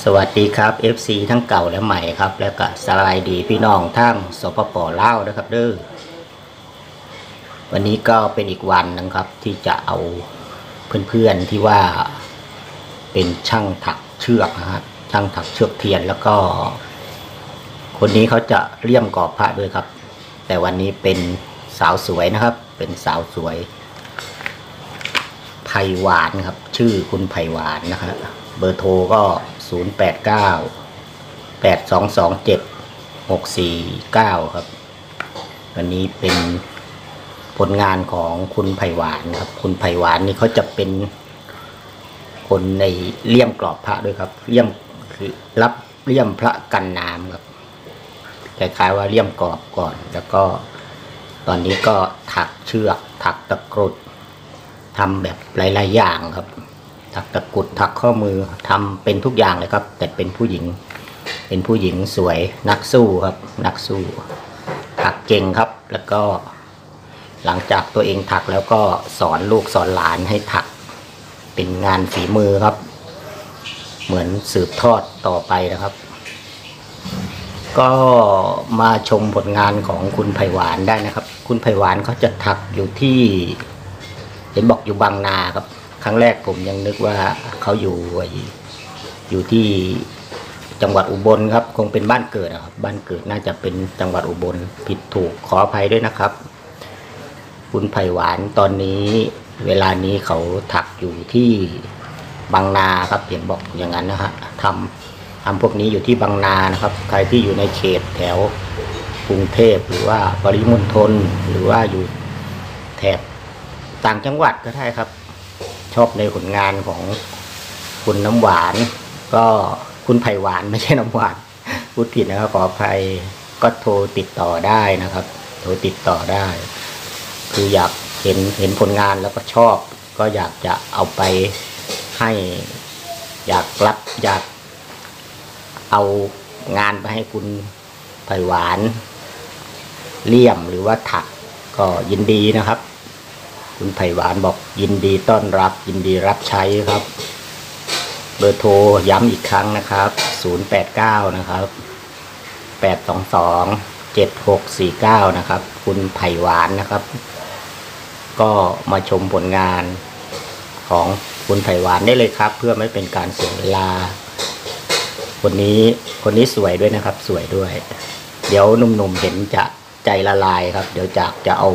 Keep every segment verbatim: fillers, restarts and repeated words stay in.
สวัสดีครับ เอฟ ซี ทั้งเก่าและใหม่ครับแล้วก็สบายดีพี่น้องทั้งสปป.ลาวนะครับเด้อวันนี้ก็เป็นอีกวันนึงครับที่จะเอาเพื่อนๆที่ว่าเป็นช่างถักเชือกนะฮะช่างถักเชือกเทียนแล้วก็คนนี้เขาจะเลี่ยมกรอบพระด้วยครับแต่วันนี้เป็นสาวสวยนะครับเป็นสาวสวยไผ่หวานครับชื่อคุณไผ่หวานนะครับเบอร์โทรก็ศูนย์ แปด เก้า แปด สอง สอง เจ็ด หก สี่ เก้าครับวันนี้เป็นผลงานของคุณไผ่หวานครับคุณไผ่หวานนี่เขาจะเป็นคนในเลี่ยมกรอบพระด้วยครับเลี่ยมคือรับเลี่ยมพระกันน้ำครับคล้ายๆว่าเลี่ยมกรอบก่อนแล้วก็ตอนนี้ก็ถักเชือกถักตะกรุดทำแบบหลายๆอย่างครับถักตะกรุดถักข้อมือทำเป็นทุกอย่างเลยครับแต่เป็นผู้หญิงเป็นผู้หญิงสวยนักสู้ครับนักสู้ถักเก่งครับแล้วก็หลังจากตัวเองถักแล้วก็สอนลูกสอนหลานให้ถักเป็นงานฝีมือครับเหมือนสืบทอดต่อไปนะครับก็มาชมผลงานของคุณไผ่หวานได้นะครับคุณไผ่หวานเขาจะถักอยู่ที่เห็นบอกอยู่บางนาครับครั้งแรกผมยังนึกว่าเขาอยู่อยู่ที่จังหวัดอุบลครับคงเป็นบ้านเกิดครับบ้านเกิดน่าจะเป็นจังหวัดอุบลผิดถูกขออภัยด้วยนะครับคุณไผ่หวานตอนนี้เวลานี้เขาถักอยู่ที่บางนาครับเห็นบอกอย่างนั้นนะฮะทำทำพวกนี้อยู่ที่บางนานะครับใครที่อยู่ในเขตแถวกรุงเทพหรือว่าปริมณฑลหรือว่าอยู่แถบต่างจังหวัดก็ได้ครับชอบในผลงานของคุณน้ำหวานก็คุณไผ่หวานไม่ใช่น้ำหวานพูดผิดนะครับขออภัยก็โทรติดต่อได้นะครับโทรติดต่อได้คืออยากเห็นเห็นผลงานแล้วก็ชอบก็อยากจะเอาไปให้อยากรับอยากเอางานไปให้คุณไผ่หวานเลี่ยมหรือว่าถักก็ยินดีนะครับคุณไผ่หวานบอกยินดีต้อนรับยินดีรับใช้ครับเบอร์โทรย้ำอีกครั้งนะครับศูนย์ แปด เก้านะครับแปด สอง สอง เจ็ด หก สี่ เก้านะครับคุณไผ่หวานนะครับก็มาชมผลงานของคุณไผ่หวานได้เลยครับเพื่อไม่เป็นการเสียเวลาคนนี้คนนี้สวยด้วยนะครับสวยด้วยเดี๋ยวหนุ่มๆเห็นจะใจละลายครับเดี๋ยวจากจะเอา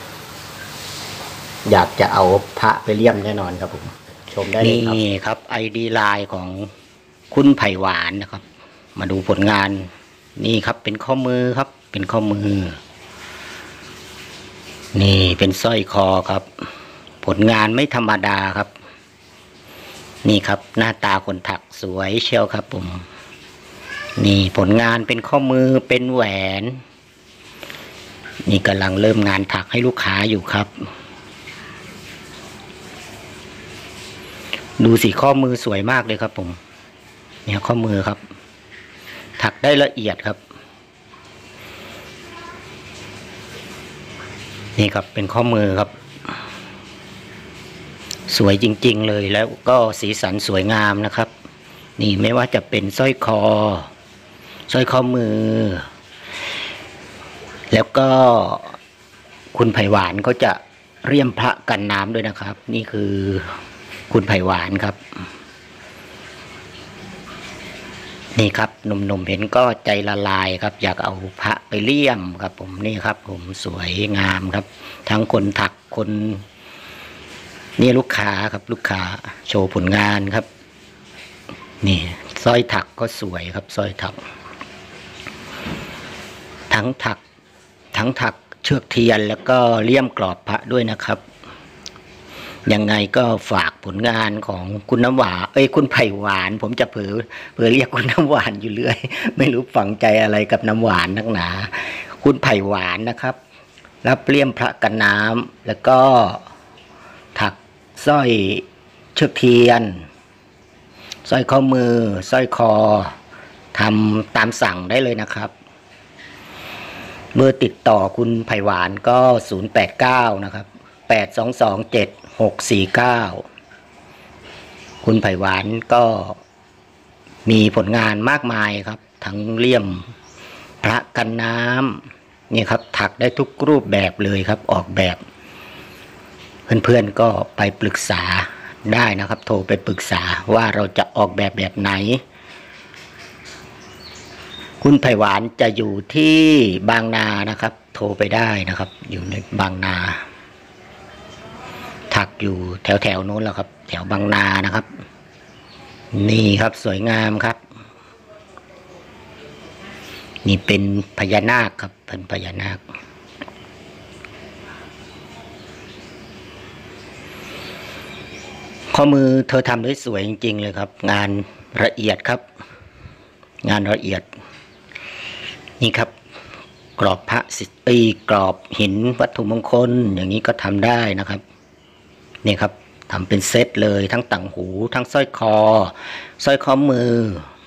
อยากจะเอาพระไปเลี่ยมแน่นอนครับผมชมได้เลยครับนี่ครับ ไอ ดี ไลน์ของคุณไผ่หวานนะครับมาดูผลงานนี่ครับเป็นข้อมือครับเป็นข้อมือนี่เป็นสร้อยคอครับผลงานไม่ธรรมดาครับนี่ครับหน้าตาคนถักสวยเชียวครับผมนี่ผลงานเป็นข้อมือเป็นแหวนนี่กำลังเริ่มงานถักให้ลูกค้าอยู่ครับดูสิข้อมือสวยมากเลยครับผมเนี่ยข้อมือครับถักได้ละเอียดครับนี่ครับเป็นข้อมือครับสวยจริงๆเลยแล้วก็สีสันสวยงามนะครับนี่ไม่ว่าจะเป็นสร้อยคอสร้อยข้อมือแล้วก็คุณไผ่หวานเขาจะเลี่ยมพระกันน้ำด้วยนะครับนี่คือคุณไผ่หวานครับนี่ครับหนุ่มๆเห็นก็ใจละลายครับอยากเอาพระไปเลี่ยมครับผมนี่ครับผมสวยงามครับทั้งคนถักคนนี่ลูกค้าครับลูกค้าโชว์ผลงานครับนี่สร้อยถักก็สวยครับสร้อยถักทั้งถักทั้งถักเชือกเทียนแล้วก็เลี่ยมกรอบพระด้วยนะครับยังไงก็ฝากผลงานของคุณน้ำหวานเอ้ยคุณไผ่หวานผมจะเผลอเผลอเรียกคุณน้ำหวานอยู่เรื่อยไม่รู้ฝังใจอะไรกับน้ำหวานนักหนาคุณไผ่หวานนะครับรับเลี่ยมพระกันน้ำแล้วก็ถักสร้อยเชือกเทียนสร้อยข้อมือสร้อยคอทำตามสั่งได้เลยนะครับเบอร์ติดต่อคุณไผ่หวานก็ศูนย์ แปด เก้านะครับแปด สอง สอง เจ็ด หก สี่ เก้าคุณไผ่หวานก็มีผลงานมากมายครับทั้งเลี่ยมพระกันน้ำนี่ครับถักได้ทุกรูปแบบเลยครับออกแบบเพื่อนๆก็ไปปรึกษาได้นะครับโทรไปปรึกษาว่าเราจะออกแบบแบบไหนคุณไผ่หวานจะอยู่ที่บางนานะครับโทรไปได้นะครับอยู่ในบางนาถักอยู่แถวแถวโน้นแล้วครับแถวบางนานะครับนี่ครับสวยงามครับนี่เป็นพญานาคครับเป็นพญานาคข้อมือเธอทำได้สวยจริงๆเลยครับงานละเอียดครับงานละเอียดนี่ครับกรอบพระสิตีกรอบหินวัตถุมงคลอย่างนี้ก็ทำได้นะครับนี่ครับทำเป็นเซตเลยทั้งต่างหูทั้งสร้อยคอสร้อยข้อมือ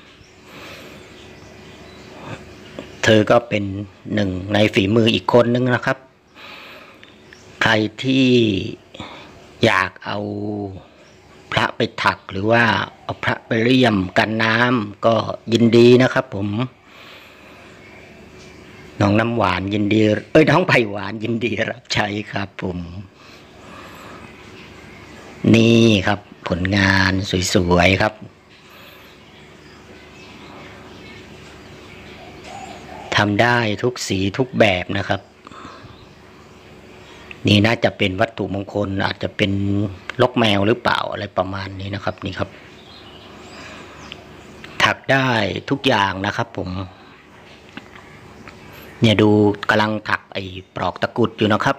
เธอก็เป็นหนึ่งในฝีมืออีกคนนึงนะครับใครที่อยากเอาพระไปถักหรือว่าเอาพระไปเลี่ยมกันน้ำก็ยินดีนะครับผมน้องน้ำหวานยินดีเอ้ยน้องไผ่หวานยินดีรับใช้ครับผมนี่ครับผลงานสวยๆครับทำได้ทุกสีทุกแบบนะครับนี่น่าจะเป็นวัตถุมงคลอาจจะเป็นลกแมวหรือเปล่าอะไรประมาณนี้นะครับนี่ครับถักได้ทุกอย่างนะครับผมเนี่ยดูกำลังถักไอ้ปลอกตะกุดอยู่นะครับ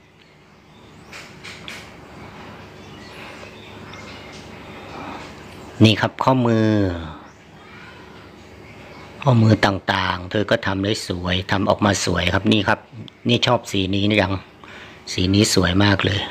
นี่ครับข้อมือข้อมือต่างๆเธอก็ทำได้สวยทำออกมาสวยครับนี่ครับนี่ชอบสีนี้นะยังสีนี้สวยมากเลย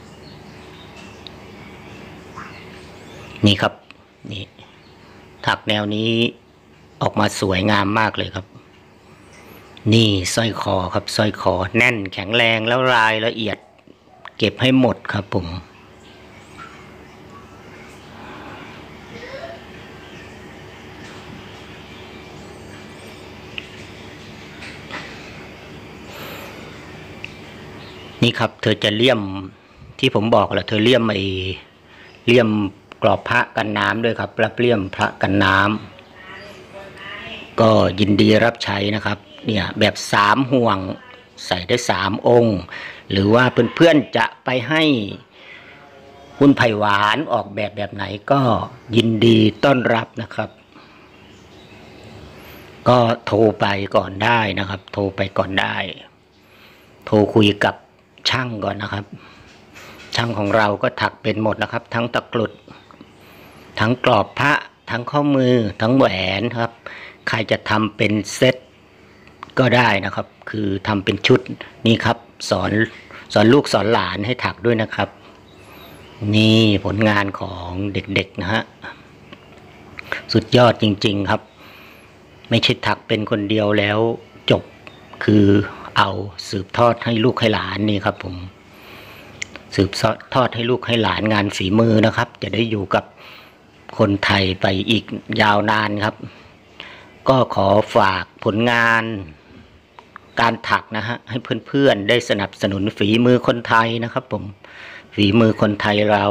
นี่ครับนี่ถักแนวนี้ออกมาสวยงามมากเลยครับนี่สร้อยคอครับสร้อยคอแน่นแข็งแรงแล้วรายละเอียดเก็บให้หมดครับผมนี่ครับเธอจะเลี่ยมที่ผมบอกแหละเธอเลี่ยมไอ้เลี่ยมกรอบพระกันน้ำด้วยครับรับเลี่ยมพระกันน้ำก็ยินดีรับใช้นะครับเนี่ยแบบสามห่วงใส่ได้สามองค์หรือว่าเพื่อนๆจะไปให้คุณไผ่หวานออกแบบแบบไหนก็ยินดีต้อนรับนะครับก็โทรไปก่อนได้นะครับโทรไปก่อนได้โทรคุยกับช่างก่อนนะครับช่างของเราก็ถักเป็นหมดนะครับทั้งตะกรุดทั้งกรอบพระทั้งข้อมือทั้งแหวนครับใครจะทำเป็นเซตก็ได้นะครับคือทำเป็นชุดนี่ครับสอนสอนลูกสอนหลานให้ถักด้วยนะครับนี่ผลงานของเด็กๆนะฮะสุดยอดจริงๆครับไม่ใช่ถักเป็นคนเดียวแล้วจบคือเอาสืบทอดให้ลูกให้หลานนี่ครับผมสืบทอดให้ลูกให้หลานงานฝีมือนะครับจะได้อยู่กับคนไทยไปอีกยาวนานครับก็ขอฝากผลงานการถักนะฮะให้เพื่อนๆได้สนับสนุนฝีมือคนไทยนะครับผมฝีมือคนไทยเรา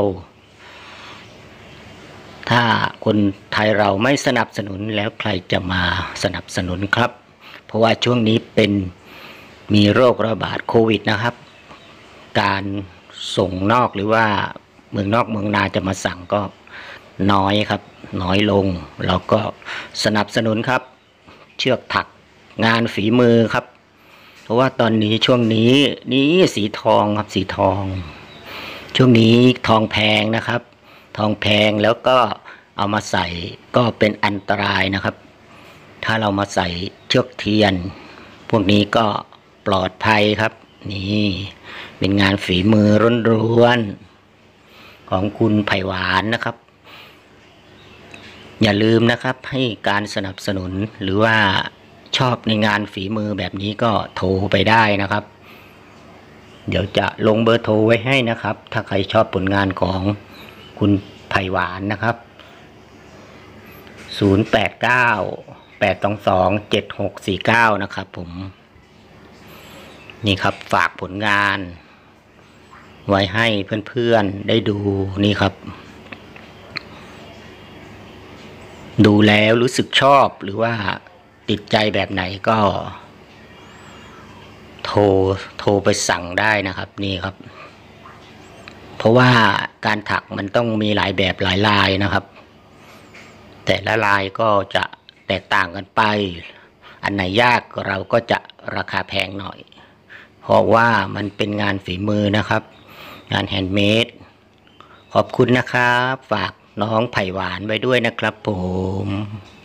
ถ้าคนไทยเราไม่สนับสนุนแล้วใครจะมาสนับสนุนครับเพราะว่าช่วงนี้เป็นมีโรคระบาดโควิดนะครับการส่งนอกหรือว่าเมืองนอกเมืองนาจะมาสั่งก็น้อยครับน้อยลงเราก็สนับสนุนครับเชือกถักงานฝีมือครับเพราะว่าตอนนี้ช่วงนี้นี่สีทองครับสีทองช่วงนี้ทองแพงนะครับทองแพงแล้วก็เอามาใส่ก็เป็นอันตรายนะครับถ้าเรามาใส่เชือกเทียนพวกนี้ก็ปลอดภัยครับนี่เป็นงานฝีมือล้วนๆของคุณไผ่หวานนะครับอย่าลืมนะครับให้การสนับสนุนหรือว่าชอบในงานฝีมือแบบนี้ก็โทรไปได้นะครับเดี๋ยวจะลงเบอร์โทรไว้ให้นะครับถ้าใครชอบผลงานของคุณไผ่หวานนะครับศูนย์แปดเก้า แปดสองสอง เจ็ดหกสี่เก้านะครับผมนี่ครับฝากผลงานไว้ให้เพื่อนๆได้ดูนี่ครับดูแล้วรู้สึกชอบหรือว่าติดใจแบบไหนก็โทรโทรไปสั่งได้นะครับนี่ครับเพราะว่าการถักมันต้องมีหลายแบบหลายลายนะครับแต่ละลายก็จะแตกต่างกันไปอันไหนยากเราก็จะราคาแพงหน่อยเพราะว่ามันเป็นงานฝีมือนะครับงานแฮนด์เมดขอบคุณนะครับฝากน้องไผ่หวานไว้ด้วยนะครับผม